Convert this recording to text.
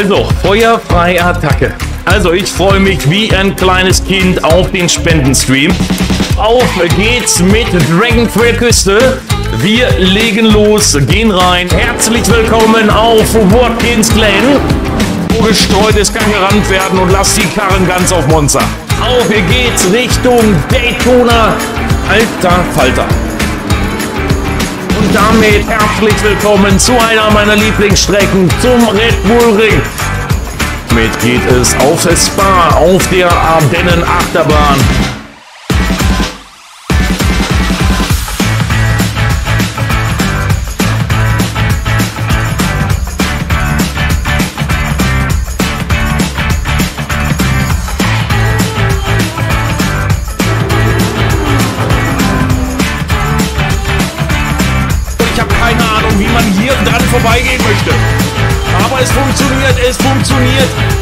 Also, feuerfreie Attacke. Also, ich freue mich wie ein kleines Kind auf den Spendenstream. Auf geht's mit Dragon Trail Küste. Wir legen los, gehen rein. Herzlich willkommen auf Watkins Glen. Wo gestreut ist, kann gerannt werden und lasst die Karren ganz auf Monster. Auf geht's Richtung Daytona. Alter Falter. Und damit herzlich willkommen zu einer meiner Lieblingsstrecken, zum Red Bull Ring. Damit geht es auf Spa, auf der Ardennen Achterbahn. Wie man hier dran vorbeigehen möchte. Aber es funktioniert, es funktioniert.